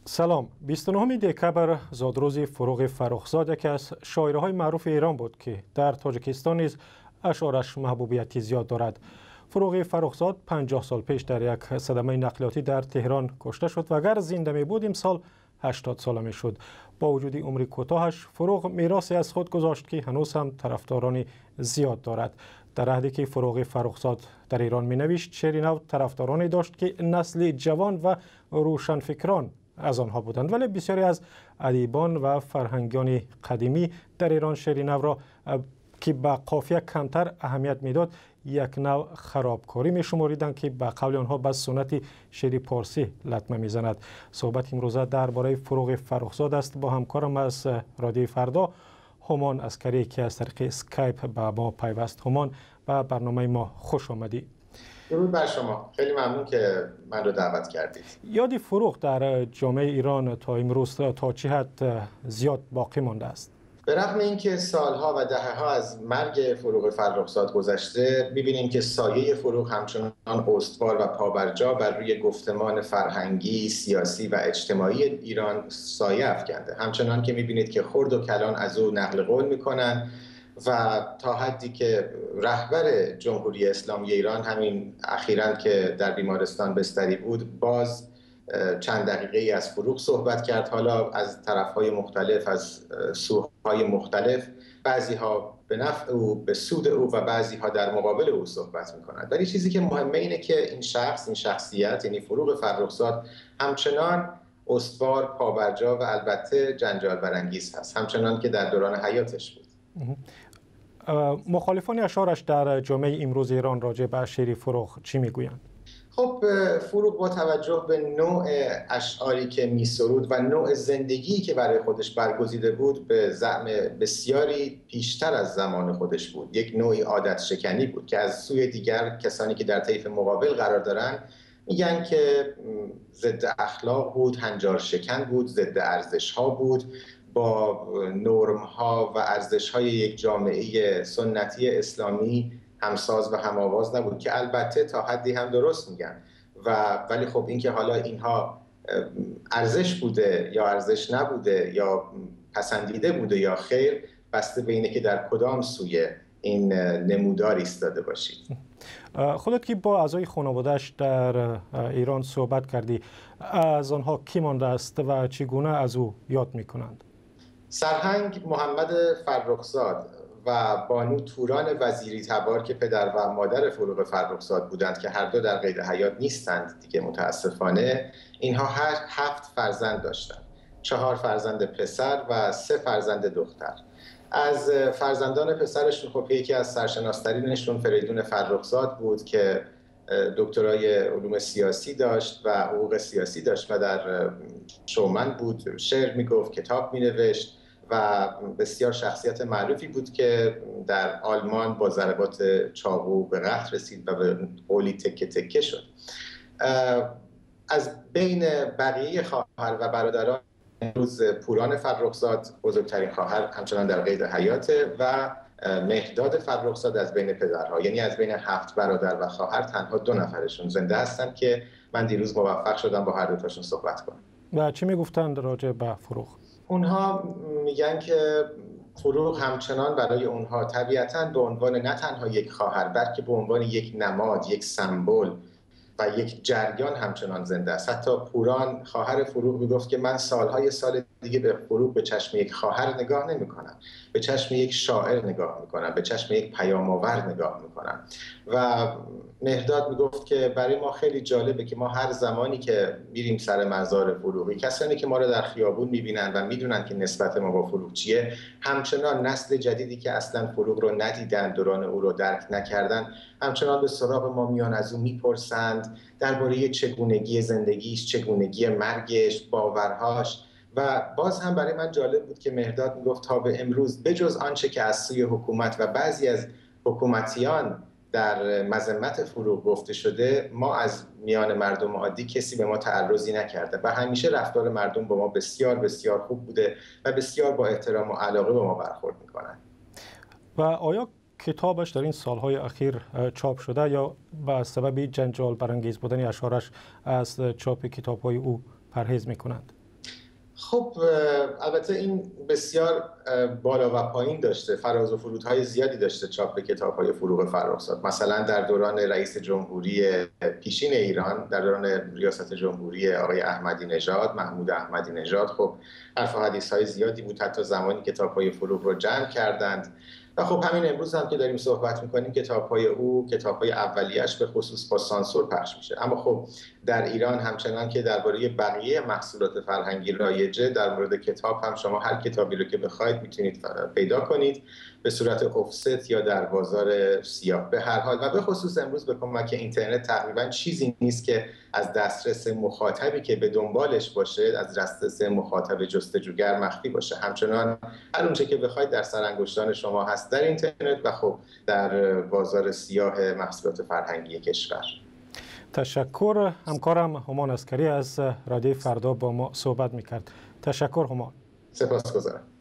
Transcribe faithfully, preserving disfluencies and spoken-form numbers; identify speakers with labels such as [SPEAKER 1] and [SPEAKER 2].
[SPEAKER 1] سلام. بیست و نهم دکبر زادروز فروغ فرخزاد یکی از شاعرهای معروف ایران بود که در تاجیکستان نیز اشعارش محبوبیتی زیاد دارد. فروغ فرخزاد پنجاه سال پیش در یک صدمه نقلیاتی در تهران کشته شد و اگر زنده می بود امسال هشتاد ساله می شد. با وجود عمر کوتاهش فروغ میراثی از خود گذاشت که هنوز هم طرفداران زیاد دارد. در عهدی که فروغ فرخزاد در ایران می نوشت شعر نو طرفدارانی داشت که نسل جوان و روشنفکران از آنها بودند، ولی بسیاری از ادیبان و فرهنگیان قدیمی در ایران شعر نو را که به قافیه کمتر اهمیت میداد یک نوع خرابکاری می شماریدند که به قول آنها به سنت شعر پارسی لطمه میزند. صحبت امروزه درباره فروغ فرخزاد است. با همکارم از رادیو فردا هومان عسکری که از طریق اسکایپ به ما پیوست. هومان، به برنامه ما خوش آمدی.
[SPEAKER 2] درود بر شما. خیلی ممنون که من رو دعوت کردید.
[SPEAKER 1] یادی فروغ در جامعه ایران تا امروز تا چه حد زیاد باقی مانده است؟
[SPEAKER 2] به رغم اینکه سالها و دهه‌ها از مرگ فروغ فرخزاد گذشته، می‌بینیم که سایه فروغ همچنان استوار و پابرجا بر روی گفتمان فرهنگی، سیاسی و اجتماعی ایران سایه افکنده. همچنان که می‌بینید که خرد و کلان از او نقل قول می‌کنند و تا حدی که رهبر جمهوری اسلامی ایران همین اخیراً که در بیمارستان بستری بود باز چند دقیقه ای از فروغ صحبت کرد، حالا از طرف‌های مختلف، از سوهای مختلف، بعضی ها به نفع او، به سود او و بعضی ها در مقابل او صحبت می‌کنند. ولی چیزی که مهمه اینه که این شخص، این شخصیت یعنی فروغ فرخزاد همچنان استوار، پابرجا و البته جنجال برانگیز هست، همچنان که در دوران حیاتش بود.
[SPEAKER 1] مخالفان اشعارش در جامعه امروز ایران راجع به شعر فروغ چی میگویند؟
[SPEAKER 2] خب فروغ با توجه به نوع اشعاری که می‌سرود و نوع زندگی که برای خودش برگزیده بود به زعم بسیاری پیشتر از زمان خودش بود. یک نوعی عادت شکنی بود که از سوی دیگر کسانی که در طیف مقابل قرار دارند میگن که ضد اخلاق بود، هنجار شکن بود، ضد ارزش‌ها بود، با نرم‌ها و ارزش‌های یک جامعه سنتی اسلامی همساز و هم‌آواز نبود، که البته تا حدی هم درست میگن. و ولی خب اینکه حالا اینها ارزش بوده یا ارزش نبوده یا پسندیده بوده یا خیر، بسته به اینه که در کدام سوی این نمودار ایستاده باشید.
[SPEAKER 1] خودت که با اعضای خانواده‌اش در ایران صحبت کردی، از آنها کی مانده است و چگونه از او یاد میکنند؟
[SPEAKER 2] سرهنگ محمد فرخزاد و بانو توران وزیری تبار که پدر و مادر فروغ فرخزاد بودند که هر دو در قید حیات نیستند دیگه متاسفانه، اینها هر هفت فرزند داشتند، چهار فرزند پسر و سه فرزند دختر. از فرزندان پسرشون خب یکی از سرشناسترینشون فریدون فرخزاد بود که دکترای علوم سیاسی داشت و حقوق سیاسی داشت و در شومن بود، شعر میگفت، کتاب مینوشت و بسیار شخصیت معروفی بود که در آلمان با ضربات چاقو به قتل رسید و به قولی تکه تکه شد. از بین بقیه خواهر و برادران امروز پوران فرخزاد بزرگترین خواهر همچنان در قید حیاته و مهرداد فرخزاد از بین پدرها، یعنی از بین هفت برادر و خواهر تنها دو نفرشون زنده هستن که من دیروز موفق شدم با هر دو تاشون صحبت کنم.
[SPEAKER 1] و چی میگفتند راجع به فروغ؟
[SPEAKER 2] اونها میگن که فروغ همچنان برای اونها طبیعتاً به عنوان نه تنها یک خواهر بلکه به عنوان یک نماد، یک سمبل و یک جریان همچنان زنده است. حتی پوران خواهر فروغ میگفت که من سالهای سال دیگه به فروغ به چشم یک خواهر نگاه نمی‌کنم، به چشم یک شاعر نگاه می‌کنم، به چشم یک پیام‌آور نگاه می‌کنم. و مهرداد میگفت که برای ما خیلی جالبه که ما هر زمانی که میریم سر مزار فروغی، کسانی که ما رو در خیابون می‌بینن و میدونن که نسبت ما با فروغ چیه، همچنان نسل جدیدی که اصلا فروغ رو ندیدن، دوران او رو درک نکردن، همچنان به سراغ ما میان، از او میپرسند درباره چگونگی زندگیش، چگونگی مرگش، باورهاش. و باز هم برای من جالب بود که مهرداد میگفت تا به امروز بجز آنچه که از سوی حکومت و بعضی از حکومتیان در مذمت فروغ گفته شده، ما از میان مردم عادی کسی به ما تعرضی نکرده و همیشه رفتار مردم با ما بسیار بسیار خوب بوده و بسیار با احترام و علاقه به ما برخورد میکنن.
[SPEAKER 1] و آیا کتابش در این سالهای اخیر چاپ شده یا به سبب جنجال برانگیز بودن اشعارش از چاپ کتاب‌های او پرهیز می‌کنند؟
[SPEAKER 2] خب البته این بسیار بالا و پایین داشته، فراز و فرودهای زیادی داشته چاپ کتاب‌های فروغ فرخزاد. مثلا در دوران رئیس جمهوری پیشین ایران، در دوران ریاست جمهوری آقای احمدی نژاد، محمود احمدی نژاد، خب حرف و حدیث‌های زیادی بود، حتی زمانی کتاب‌های فروغ رو جمع کردند. و خب همین امروز هم که داریم صحبت می‌کنیم کتاب‌های او، کتاب‌های اولیه‌اش به خصوص با سانسور پخش میشه. اما خب در ایران همچنان که درباره بقیه محصولات فرهنگی رایجه، در مورد کتاب هم شما هر کتابی رو که بخواید میتونید پیدا کنید به صورت افست یا در بازار سیاه. به هر حال و به خصوص امروز به کمک اینترنت تقریبا چیزی نیست که از دسترس مخاطبی که به دنبالش باشه، از دسترس مخاطب جستجوگر مخفی باشه. همچنان هر اونچه که بخواید در سرانگشتان شما هست در اینترنت و خب در بازار سیاه محصولات فرهنگی کشور.
[SPEAKER 1] تشکر. همکارم همان عسکری از رادیو فردا با ما صحبت میکرد. تشکر همان.
[SPEAKER 2] سپاسگزارم.